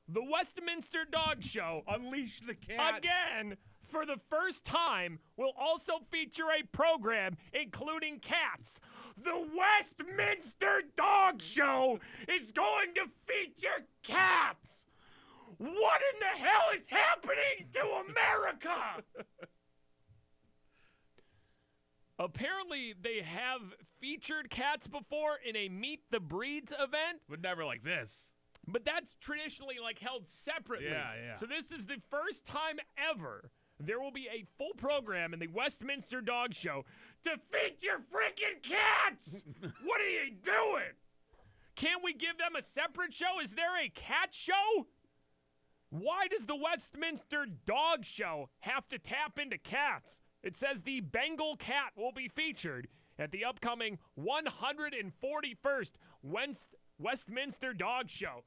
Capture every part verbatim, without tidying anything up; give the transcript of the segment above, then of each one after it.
the Westminster Dog Show, Unleash the cat. again, for the first time, will also feature a program including cats. The Westminster Dog Show is going to feature cats. What in the hell is happening to America? Apparently, they have featured cats before in a Meet the Breeds event. But never like this. But that's traditionally like held separately. Yeah, yeah. So this is the first time ever there will be a full program in the Westminster Dog Show to feature freaking cats. What are you doing? Can't we give them a separate show? Is there a cat show? Why does the Westminster Dog Show have to tap into cats? It says the Bengal cat will be featured at the upcoming one hundred forty-first West Westminster Dog Show.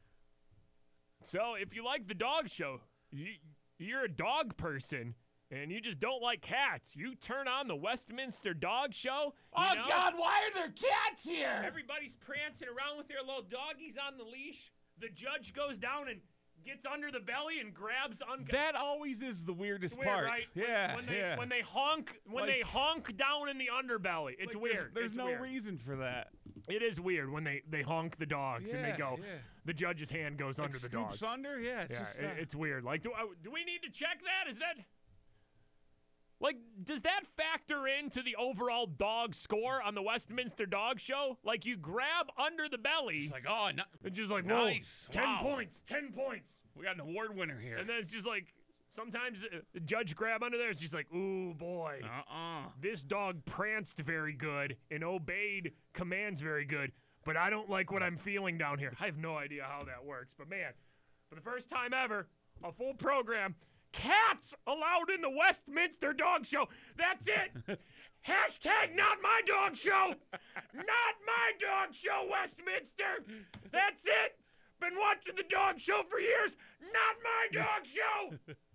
So if you like the dog show, you, you're a dog person, and you just don't like cats, you turn on the Westminster Dog Show. Oh, know, God, why are there cats here? everybody's prancing around with their little doggies on the leash. The judge goes down and gets under the belly and grabs un- That always is the weirdest It's weird, part. right? When- Yeah, when they yeah. when they honk when Like- they honk down in the underbelly. It's Like, weird. There's, there's It's no weird. reason for that. It is weird when they, they honk the dogs and Yeah, they go. yeah. The judge's hand goes Like under the scoops dogs. under? Yeah, it's Yeah, just... it- uh, it's weird. Like, do I, do we need to check that? Is that like does that factor into the overall dog score on the Westminster Dog Show? Like you grab under the belly, it's like, oh, no, it's just like nice. whoa, ten Wow. points, ten points, we got an award winner here. and then it's just like sometimes uh, the judge grab under there. It's just like, ooh boy. Uh-uh. This dog pranced very good and obeyed commands very good, but I don't like what I'm feeling down here. I have no idea how that works, but man, for the first time ever, a full program, cats allowed in the Westminster Dog Show. That's it. Hashtag not my dog show. Not my dog show, Westminster. That's it. Been watching the dog show for years. Not my dog show.